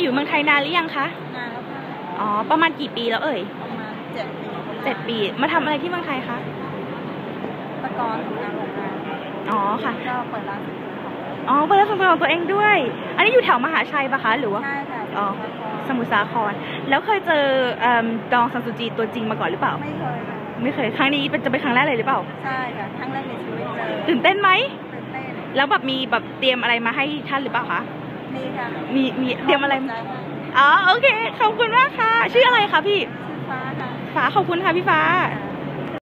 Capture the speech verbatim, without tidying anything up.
อยู่เมืองไทยนานหรือยังคะนานแล้วค่ะอ๋อประมาณกี่ปีแล้วเอ่ยประมาณเจ็ดปีเจ็ดปีมาทำอะไรที่เมืองไทยคะตะกอนทำงานโรงงานอ๋อค่ะก็เปิดร้านสินค้าของอ๋อเปิดร้านสินค้าของตัวเองด้วยอันนี้อยู่แถวมหาชัยปะคะหรือว่าใช่ค่ะอ๋อสมุทรสาครแล้วเคยเจอดองซันซูจีตัวจริงมาก่อนหรือเปล่าไม่เคยค่ะไม่เคยครั้งนี้เป็นจะเป็นครั้งแรกเลยหรือเปล่าใช่ค่ะครั้งแรกในชีวิตเลยตื่นเต้นไหมตื่นเต้นแล้วแบบมีแบบเตรียมอะไรมาให้ท่านหรือเปล่าคะมีค่ะมีมีเตรียมอะไรอ๋อโอเคขอบคุณมากค่ะชื่ออะไรคะพี่ชื่อฟ้าค่ะฟ้าขอบคุณค่ะพี่ฟ้า